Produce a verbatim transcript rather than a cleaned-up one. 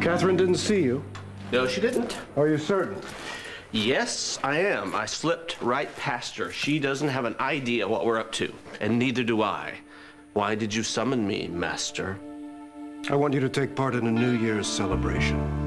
Catherine didn't see you? No, she didn't. Are you certain? Yes, I am. I slipped right past her. She doesn't have an idea what we're up to, and neither do I. Why did you summon me, Master? I want you to take part in a New Year's celebration.